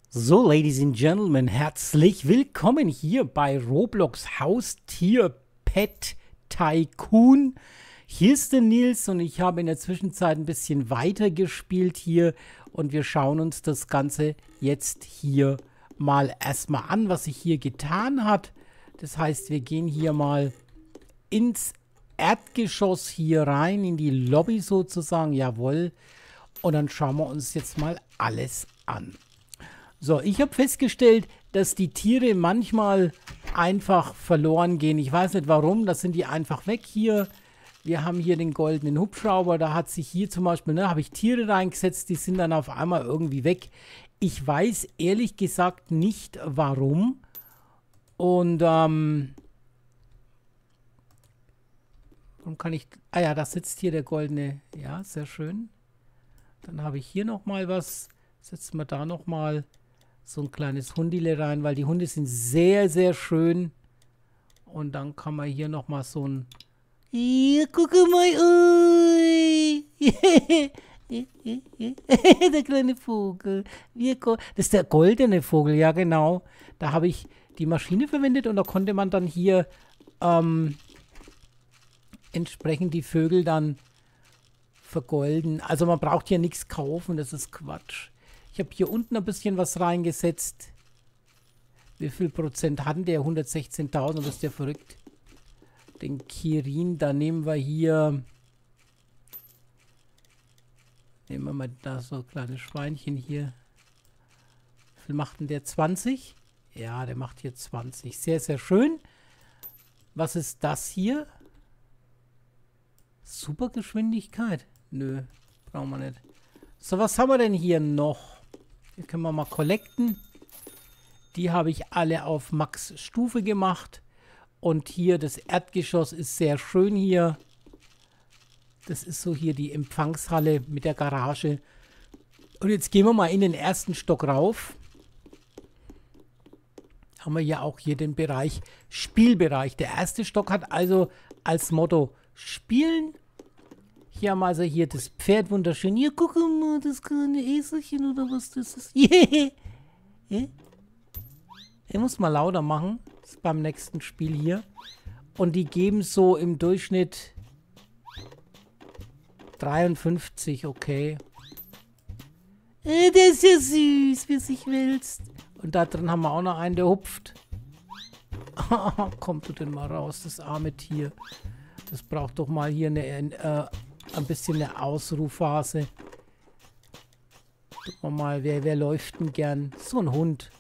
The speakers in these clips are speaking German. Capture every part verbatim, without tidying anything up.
So, Ladies and Gentlemen, herzlich willkommen hier bei Roblox Haustier Pet Tycoon. Hier ist der Nils und ich habe in der Zwischenzeit ein bisschen weiter gespielt hier und wir schauen uns das Ganze jetzt hier mal erstmal an, was sich hier getan hat. Das heißt, wir gehen hier mal ins Erdgeschoss hier rein, in die Lobby sozusagen, jawohl. Und dann schauen wir uns jetzt mal alles an. So, ich habe festgestellt, dass die Tiere manchmal einfach verloren gehen. Ich weiß nicht warum, da sind die einfach weg hier. Wir haben hier den goldenen Hubschrauber, da hat sich hier zum Beispiel, ne, habe ich Tiere reingesetzt, die sind dann auf einmal irgendwie weg. Ich weiß ehrlich gesagt nicht warum. Und, ähm, warum kann ich, ah ja, da sitzt hier der goldene, ja, sehr schön. Dann habe ich hier nochmal was, setzen wir da nochmal so ein kleines Hundile rein, weil die Hunde sind sehr, sehr schön. Und dann kann man hier nochmal so ein... Hier, guck mal, ui. Der kleine Vogel. Das ist der goldene Vogel, ja genau. Da habe ich die Maschine verwendet und da konnte man dann hier ähm, entsprechend die Vögel dann vergolden. Also man braucht hier nichts kaufen, das ist Quatsch. Ich habe hier unten ein bisschen was reingesetzt. Wie viel Prozent hatten der? hundertsechzehntausend, das ist ja verrückt. Den Kirin, da nehmen wir hier... Nehmen wir mal da so kleine Schweinchen hier. Wie viel macht denn der? zwanzig? Ja, der macht hier zwanzig. Sehr, sehr schön. Was ist das hier? Supergeschwindigkeit? Nö, brauchen wir nicht. So, was haben wir denn hier noch? Hier können wir mal collecten. Die habe ich alle auf Max Stufe gemacht. Und hier das Erdgeschoss ist sehr schön hier. Das ist so hier die Empfangshalle mit der Garage. Und jetzt gehen wir mal in den ersten Stock rauf. Haben wir ja auch hier den Bereich Spielbereich. Der erste Stock hat also als Motto Spielen. Hier haben wir also hier das Pferd wunderschön. Hier, guck mal, das kleine Eselchen oder was das ist. Yeah. Yeah. Ich muss mal lauter machen. Das ist beim nächsten Spiel hier. Und die geben so im Durchschnitt dreiundfünfzig, okay. Äh, der ist ja süß, wie er sich wälzt. Und da drin haben wir auch noch einen, der hupft. Komm du denn mal raus, das arme Tier. Das braucht doch mal hier eine... Äh, ein bisschen eine Ausrufphase. Gucken wir mal, wer, wer läuft denn gern? So ein Hund.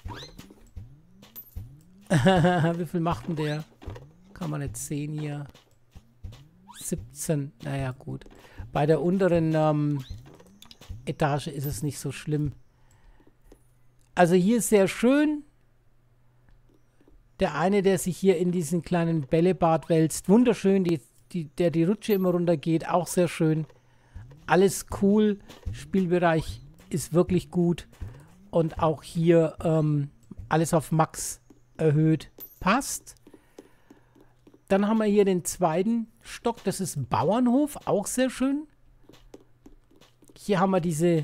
Wie viel macht denn der? Kann man nicht sehen hier. siebzehn. Naja, gut. Bei der unteren ähm, Etage ist es nicht so schlimm. Also hier ist sehr schön. Der eine, der sich hier in diesen kleinen Bällebad wälzt. Wunderschön, die Die, der die Rutsche immer runter geht, auch sehr schön. Alles cool. Spielbereich ist wirklich gut. Und auch hier ähm, alles auf Max erhöht. Passt. Dann haben wir hier den zweiten Stock. Das ist ein Bauernhof. Auch sehr schön. Hier haben wir diese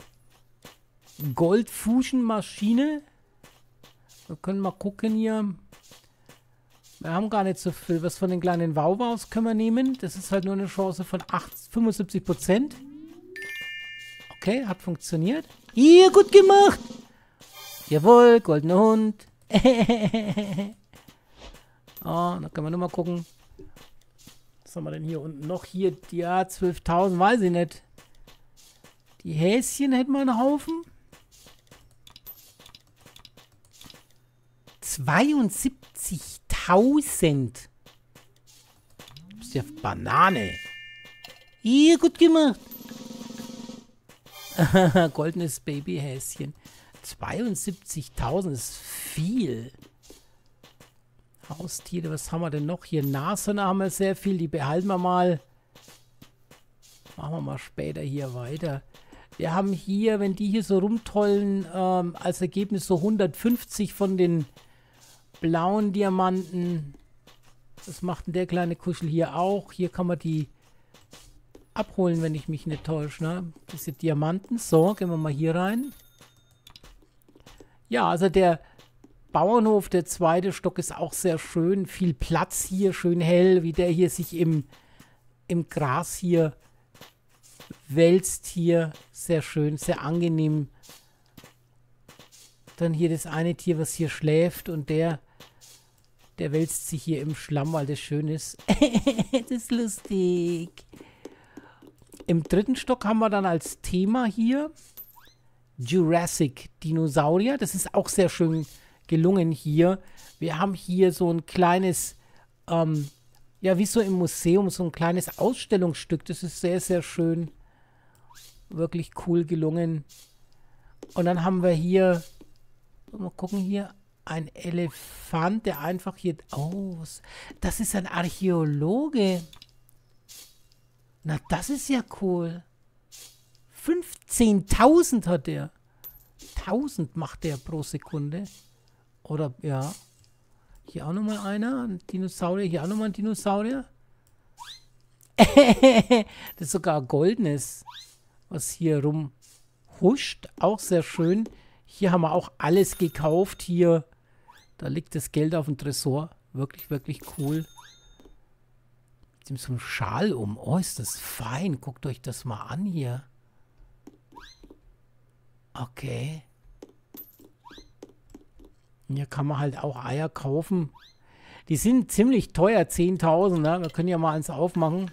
Goldfusion-Maschine. Wir können mal gucken hier. Wir haben gar nicht so viel. Was von den kleinen Wauwaus können wir nehmen. Das ist halt nur eine Chance von fünfundsiebzig Prozent. Okay, hat funktioniert. Hier, gut gemacht. Jawohl, goldener Hund. Oh, da können wir nur mal gucken. Was haben wir denn hier unten noch? Hier, ja, zwölftausend, weiß ich nicht. Die Häschen hätten wir einen Haufen. zweiundsiebzigtausend. Du bist ja Banane. Hier, gut gemacht. Goldenes Babyhäschen. zweiundsiebzigtausend ist viel. Haustiere, was haben wir denn noch? Hier Nashörner haben wir sehr viel. Die behalten wir mal. Machen wir mal später hier weiter. Wir haben hier, wenn die hier so rumtollen, ähm, als Ergebnis so hundertfünfzig von den blauen Diamanten. Das macht denn der kleine Kuschel hier auch. Hier kann man die abholen, wenn ich mich nicht täusche. Ne? Diese Diamanten. So, gehen wir mal hier rein. Ja, also der Bauernhof, der zweite Stock ist auch sehr schön. Viel Platz hier, schön hell, wie der hier sich im, im Gras hier wälzt hier. Sehr schön, sehr angenehm. Dann hier das eine Tier, was hier schläft und der, der wälzt sich hier im Schlamm, weil das schön ist. Das ist lustig. Im dritten Stock haben wir dann als Thema hier Jurassic Dinosaurier. Das ist auch sehr schön gelungen hier. Wir haben hier so ein kleines, ähm, ja, wie so im Museum, so ein kleines Ausstellungsstück. Das ist sehr, sehr schön. Wirklich cool gelungen. Und dann haben wir hier, mal gucken hier, ein Elefant, der einfach hier, oh, das ist ein Archäologe. Na, das ist ja cool. fünfzehntausend hat der. tausend macht der pro Sekunde. Oder, ja. Hier auch nochmal einer, ein Dinosaurier. Hier auch nochmal ein Dinosaurier. Das ist sogar ein goldenes, was hier rumhuscht. Auch sehr schön. Hier haben wir auch alles gekauft. Hier, da liegt das Geld auf dem Tresor. Wirklich, wirklich cool. Mit dem so einem Schal um. Oh, ist das fein. Guckt euch das mal an hier. Okay. Hier kann man halt auch Eier kaufen. Die sind ziemlich teuer, zehntausend. Ne? Wir können ja mal eins aufmachen.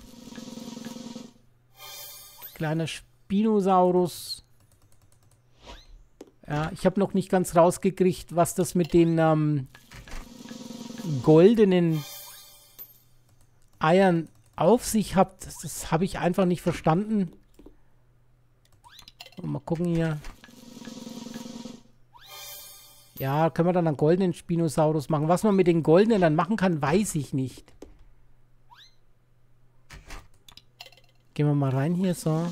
Kleiner Spinosaurus. Ja, ich habe noch nicht ganz rausgekriegt, was das mit den ähm, goldenen Eiern auf sich hat. Das, das habe ich einfach nicht verstanden. Mal gucken hier. Ja, können wir dann einen goldenen Spinosaurus machen. Was man mit den goldenen dann machen kann, weiß ich nicht. Gehen wir mal rein hier, so.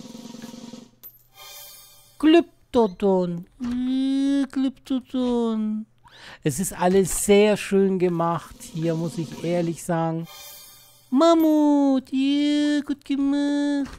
Glyptodon. Glyptodon. Es ist alles sehr schön gemacht. Hier muss ich ehrlich sagen. Mammut. Yeah, gut gemacht.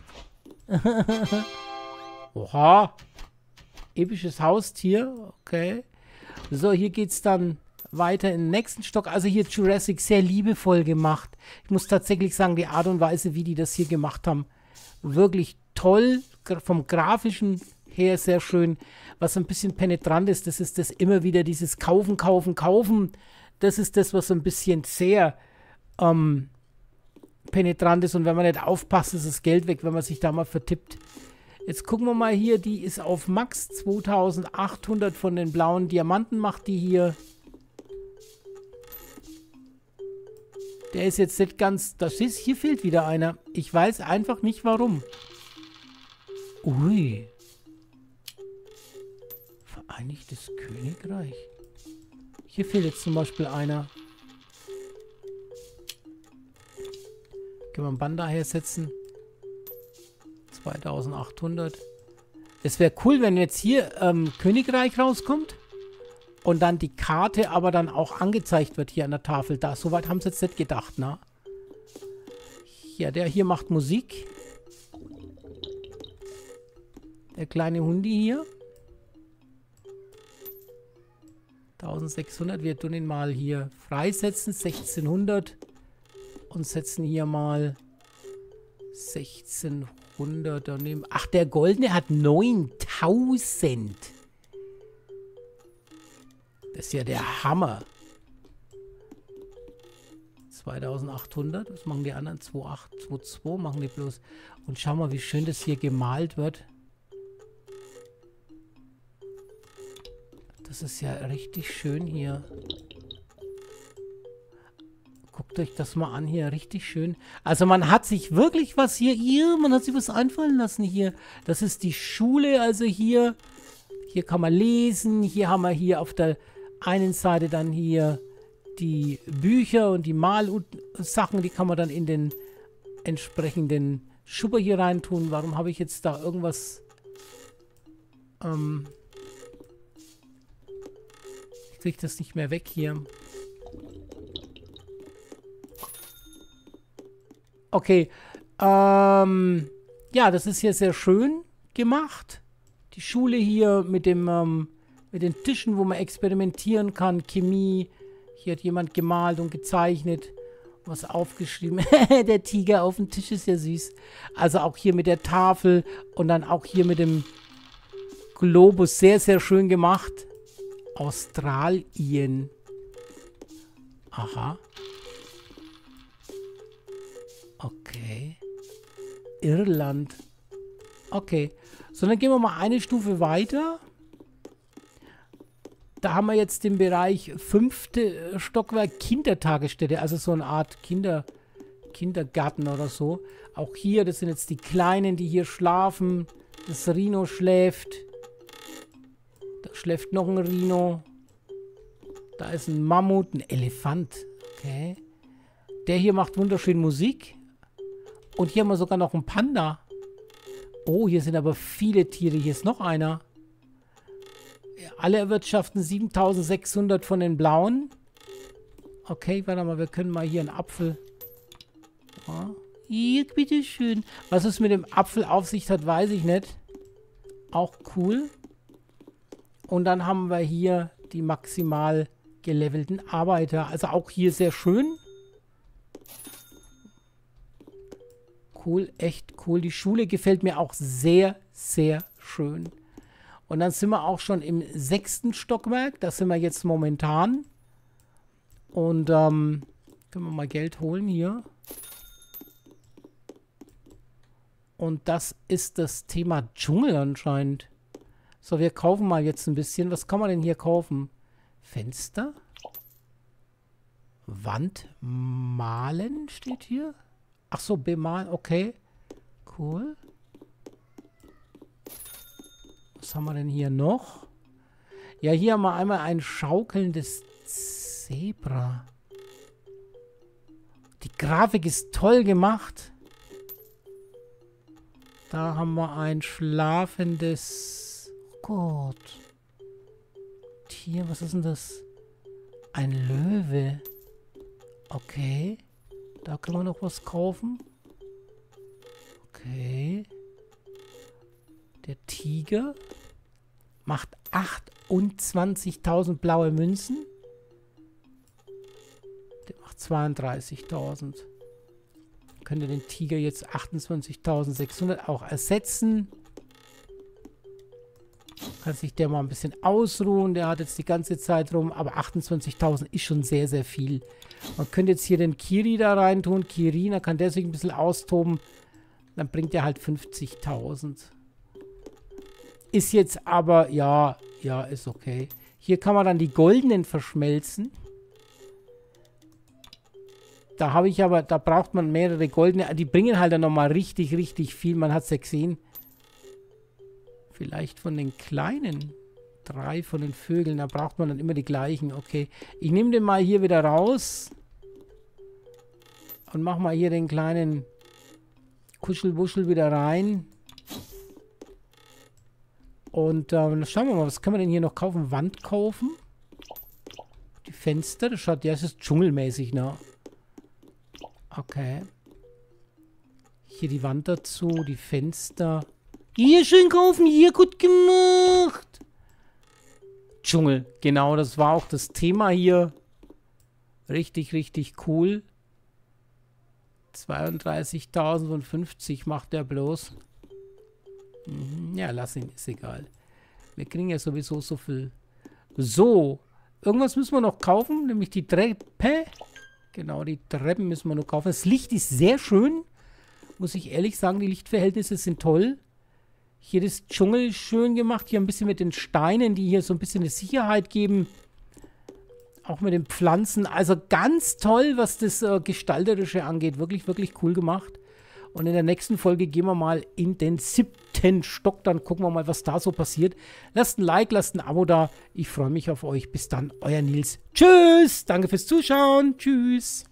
Oha. Episches Haustier. Okay. So, hier geht es dann weiter in den nächsten Stock. Also hier Jurassic sehr liebevoll gemacht. Ich muss tatsächlich sagen, die Art und Weise, wie die das hier gemacht haben, wirklich toll. Vom Grafischen her sehr schön. Was ein bisschen penetrant ist, das ist das immer wieder dieses Kaufen, Kaufen, Kaufen. Das ist das, was ein bisschen sehr ähm, penetrant ist. Und wenn man nicht aufpasst, ist das Geld weg, wenn man sich da mal vertippt. Jetzt gucken wir mal hier, die ist auf Max. zweitausendachthundert von den blauen Diamanten macht die hier. Der ist jetzt nicht ganz... Das ist, hier fehlt wieder einer. Ich weiß einfach nicht, warum. Ui. Vereinigtes Königreich. Hier fehlt jetzt zum Beispiel einer. Können wir einen Bann daher setzen. zweitausendachthundert. Es wäre cool, wenn jetzt hier ähm, Königreich rauskommt und dann die Karte aber dann auch angezeigt wird hier an der Tafel. Da, soweit haben sie jetzt nicht gedacht, ne? Ja, der hier macht Musik. Der kleine Hundi hier. eintausendsechshundert. Wir tun ihn mal hier freisetzen. sechzehnhundert. Und setzen hier mal sechzehnhundert daneben. Ach, der goldene hat neuntausend. Das ist ja der Hammer. zweitausendachthundert. Was machen die anderen? achtzehn zweiundzwanzig machen die bloß. Und schau mal, wie schön das hier gemalt wird. Das ist ja richtig schön hier. Guckt euch das mal an hier, richtig schön. Also man hat sich wirklich was hier, hier, man hat sich was einfallen lassen hier. Das ist die Schule, also hier, hier kann man lesen. Hier haben wir hier auf der einen Seite dann hier die Bücher und die Malsachen, die kann man dann in den entsprechenden Schubber hier reintun. Warum habe ich jetzt da irgendwas... Ähm ich kriege das nicht mehr weg hier. Okay. Ähm, ja, das ist hier sehr schön gemacht. Die Schule hier mit dem ähm, mit den Tischen, wo man experimentieren kann. Chemie. Hier hat jemand gemalt und gezeichnet. Was aufgeschrieben. Der Tiger auf dem Tisch ist ja süß. Also auch hier mit der Tafel und dann auch hier mit dem Globus. Sehr, sehr schön gemacht. Australien. Aha. Okay. Irland. Okay. So, dann gehen wir mal eine Stufe weiter. Da haben wir jetzt den Bereich fünfte Stockwerk Kindertagesstätte. Also so eine Art Kinder, Kindergarten oder so. Auch hier, das sind jetzt die Kleinen, die hier schlafen. Das Rhino schläft. Da schläft noch ein Rhino. Da ist ein Mammut, ein Elefant. Okay. Der hier macht wunderschön Musik. Und hier haben wir sogar noch einen Panda. Oh, hier sind aber viele Tiere. Hier ist noch einer. Alle erwirtschaften siebentausendsechshundert von den blauen. Okay, warte mal, wir können mal hier einen Apfel. Ja. Hier, bitteschön. Was es mit dem Apfel auf sich hat, weiß ich nicht. Auch cool. Und dann haben wir hier die maximal gelevelten Arbeiter. Also auch hier sehr schön. Cool, echt cool. Die Schule gefällt mir auch sehr, sehr schön. Und dann sind wir auch schon im sechsten Stockwerk. Da sind wir jetzt momentan. Und ähm, können wir mal Geld holen hier. Und das ist das Thema Dschungel anscheinend. So, wir kaufen mal jetzt ein bisschen. Was kann man denn hier kaufen? Fenster? Wand malen steht hier. Ach so, bemalen, okay. Cool. Was haben wir denn hier noch? Ja, hier haben wir einmal ein schaukelndes Zebra. Die Grafik ist toll gemacht. Da haben wir ein schlafendes... Oh Gott. Tier, was ist denn das? Ein Löwe. Okay. Da können wir noch was kaufen. Okay. Der Tiger macht achtundzwanzigtausend blaue Münzen. Der macht zweiunddreißigtausend. Könnte den Tiger jetzt achtundzwanzigtausendsechshundert auch ersetzen. Kann sich der mal ein bisschen ausruhen. Der hat jetzt die ganze Zeit rum. Aber achtundzwanzigtausend ist schon sehr, sehr viel. Man könnte jetzt hier den Kiri da rein tun. Kiri, dann kann der sich ein bisschen austoben. Dann bringt er halt fünfzigtausend. Ist jetzt aber, ja, ja, ist okay. Hier kann man dann die goldenen verschmelzen. Da habe ich aber, da braucht man mehrere goldene. Die bringen halt dann nochmal richtig, richtig viel. Man hat es ja gesehen. Vielleicht von den kleinen. Drei von den Vögeln. Da braucht man dann immer die gleichen. Okay. Ich nehme den mal hier wieder raus. Und mache mal hier den kleinen Kuschelwuschel wieder rein. Und äh, schauen wir mal, was können wir denn hier noch kaufen? Wand kaufen. Die Fenster, das schaut, ja, es ist dschungelmäßig, ne? Okay. Hier die Wand dazu, die Fenster. Hier schön kaufen, hier gut gemacht. Dschungel, genau, das war auch das Thema hier. Richtig, richtig cool. zweiunddreißigtausendfünfzig macht der bloß. Mhm, ja, lass ihn, ist egal. Wir kriegen ja sowieso so viel. So, irgendwas müssen wir noch kaufen, nämlich die Treppe. Genau, die Treppen müssen wir noch kaufen. Das Licht ist sehr schön, muss ich ehrlich sagen. Die Lichtverhältnisse sind toll. Hier das Dschungel ist schön gemacht. Hier ein bisschen mit den Steinen, die hier so ein bisschen eine Sicherheit geben. Auch mit den Pflanzen. Also ganz toll, was das äh, Gestalterische angeht. Wirklich, wirklich cool gemacht. Und in der nächsten Folge gehen wir mal in den siebten Stock. Dann gucken wir mal, was da so passiert. Lasst ein Like, lasst ein Abo da. Ich freue mich auf euch. Bis dann, euer Nils. Tschüss. Danke fürs Zuschauen. Tschüss.